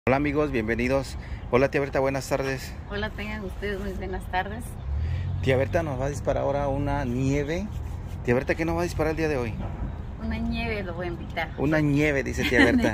Hola amigos, bienvenidos. Hola tía Berta, buenas tardes. Hola, tengan ustedes muy buenas tardes. Tía Berta nos va a disparar ahora una nieve. Tía Berta, ¿qué nos va a disparar el día de hoy? Una nieve lo voy a invitar. Una nieve, dice tía Berta.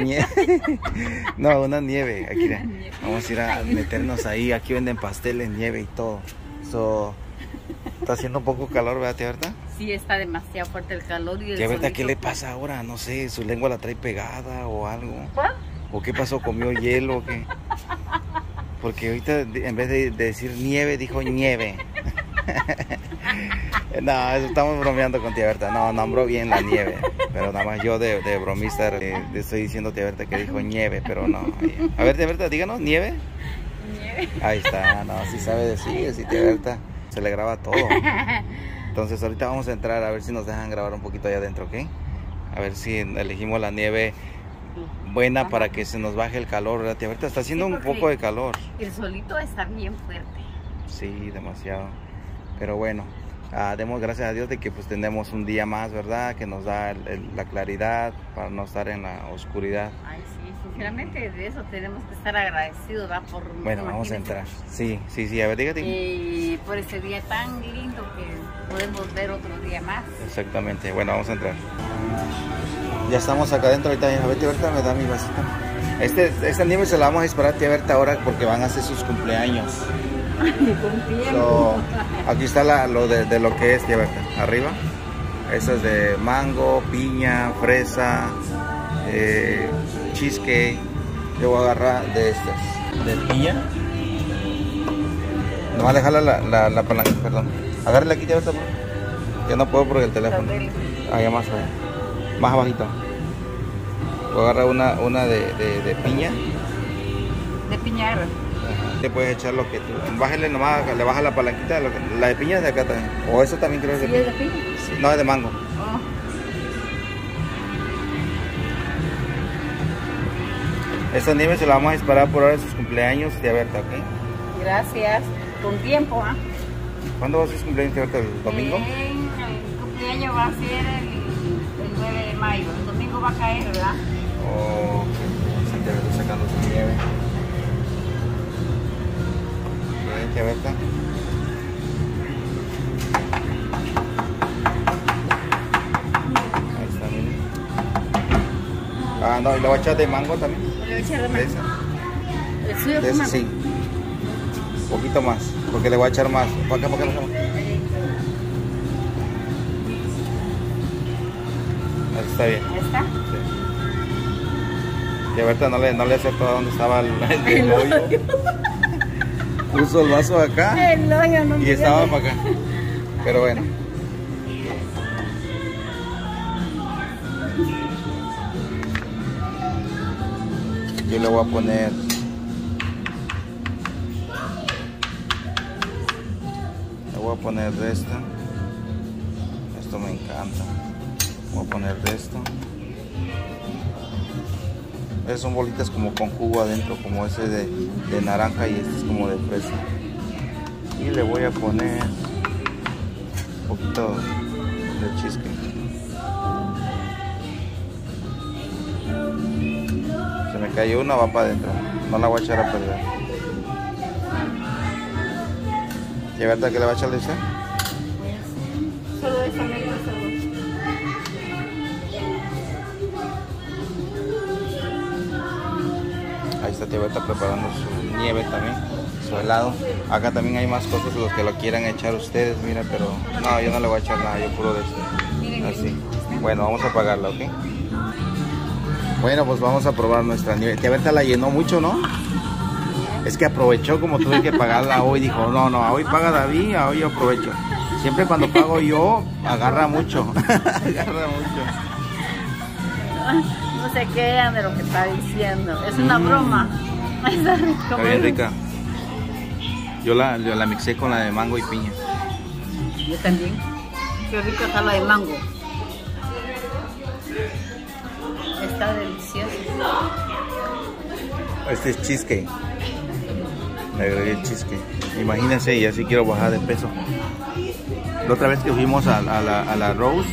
No, una nieve. Aquí, Nieve. vamos a ir a meternos ahí. Aquí venden pasteles, nieve y todo. Está haciendo un poco calor, ¿verdad tía Berta? Sí, está demasiado fuerte el calor y el Tía Berta, solito. ¿qué le pasa ahora? No sé, su lengua la trae pegada o algo. ¿Cuál? ¿O qué pasó? ¿Comió hielo o qué? Porque ahorita en vez de decir nieve, dijo nieve. No, estamos bromeando con tía Berta. No, nombró bien la nieve. Pero nada más yo de bromista le estoy diciendo a tía Berta que dijo nieve, pero no. A ver, tía Berta, díganos, ¿nieve? Nieve. Ahí está, no, sí sabe decir, sí, tía Berta. Se le graba todo. Entonces ahorita vamos a entrar a ver si nos dejan grabar un poquito allá adentro, ¿ok? A ver si elegimos la nieve buena para que se nos baje el calor, ¿verdad tía Berta? Está haciendo Sí, un poco de calor. El solito está bien fuerte. Sí, demasiado. Pero bueno, demos gracias a Dios de que pues tenemos un día más, ¿verdad? Que nos da la claridad para no estar en la oscuridad. Ay, sí, sinceramente de eso tenemos que estar agradecidos, ¿verdad? Bueno, vamos a entrar. Sí, a ver, dígate. Y por ese día tan lindo que podemos ver otro día más. Exactamente, bueno, vamos a entrar. Ya estamos acá adentro, ahorita a ver, tía Berta, me da mi vasita. Esta nieve se la vamos a esperar a tía Berta ahora porque van a hacer sus cumpleaños. Aquí está lo de lo que es tía Berta, arriba. Eso es de mango, piña, fresa, cheesecake. Yo voy a agarrar de estas. ¿De piña? No va a dejar la palanca, perdón. Agárrela aquí tía Berta, por favor. Yo no puedo por el teléfono. Allá más allá. Más abajito. Voy a agarrar una de piña. De piñar. Le puedes echar lo que tú. Bájale nomás, le baja la palanquita. La de piña es de acá también. O eso también creo que es de ¿Sí piña. es de piña? Sí, no, es de mango. Oh. Esta nieve se la vamos a esperar por ahora de sus cumpleaños, tía Berta, ¿ok? Gracias. Con tiempo, ¿ah? ¿Cuándo va a ser su cumpleaños, tía Berta? ¿El domingo? El cumpleaños va a ser el 9 de mayo. El domingo va a caer, ¿verdad? Oh, sí, tía Berta sacando su nieve. Bien, tía Berta. Ahí está, miren. No, y le voy a echar de mango también. Le voy a echar de De más. esa. El suyo De es ese sí. Un poquito más, porque le voy a echar más. Para acá. Así está bien. Ahí está. Y ahorita no le acertó a dónde estaba el hoyo. Puso el vaso acá El hoyo no y estaba para acá. Pero bueno. Yo le voy a poner de esta. Esto me encanta. Voy a poner de esto. Esas son bolitas como con jugo adentro, como ese de naranja, y este es como de fresa. Y le voy a poner un poquito de cheesecake. Se me cayó una, va para adentro. No la voy a echar a perder. ¿Y verdad que le va a echar de ese? Solo eso, medio solo. Ahí está tía Berta preparando su nieve también, su helado. Acá también hay más cosas los que lo quieran echar ustedes, mira, pero no, yo no le voy a echar nada, yo puro de este. Así. Bueno, vamos a apagarla, ¿ok? Bueno, pues vamos a probar nuestra nieve. Tía Berta la llenó mucho, ¿no? Es que aprovechó, como tuve que pagarla hoy, dijo, no, hoy paga David, hoy yo aprovecho. Siempre cuando pago yo, agarra mucho. Agarra mucho. No se quedan de lo que está diciendo. Es una broma. Está rico. Está bien rica. Yo la mixé con la de mango y piña. Yo también. Qué rica está la de mango. Está delicioso. Este es cheesecake. Le agregué el cheesecake. Imagínense, y así quiero bajar de peso. La otra vez que fuimos a la Rose,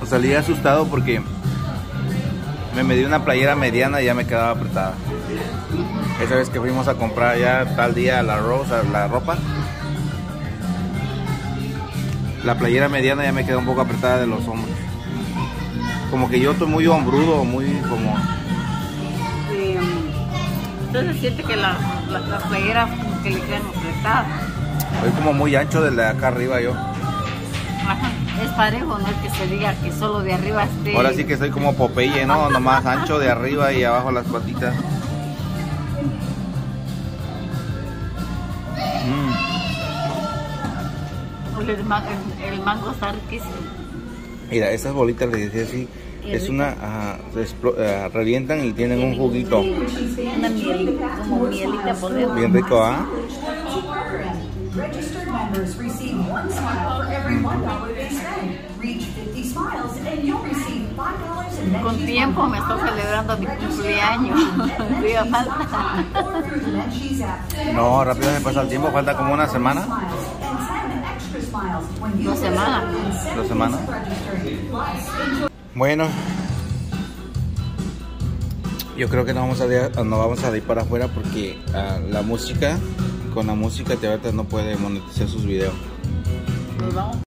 salí asustado porque me medí una playera mediana y ya me quedaba apretada. Esa vez que fuimos a comprar ya tal día la ropa, la playera mediana ya me quedó un poco apretada de los hombros. Como que yo estoy muy hombrudo, muy como... Entonces siente que las playeras como que le quedan apretadas. Soy como muy ancho de acá arriba yo. Ajá. Es parejo, no es que se diga que solo de arriba esté... Ahora sí que soy como Popeye, ¿no? Nomás ancho de arriba y abajo las patitas. El mango está riquísimo. Mira, estas bolitas les decía así, es una, revientan y tienen un juguito. Una miel, como mielita por dentro. Bien rico, ¿ah? Registered members receive one smile for every $1 they spend. Reach 50 smiles and you'll receive $5 in Con tiempo me estoy celebrando mi cumpleaños. Todavía falta. No, rápido se pasa el tiempo, falta como una semana. 2 semanas. 2 semanas. Bueno, yo creo que no vamos a ir para afuera porque con la música Tebatas no puede monetizar sus videos. Nos vamos.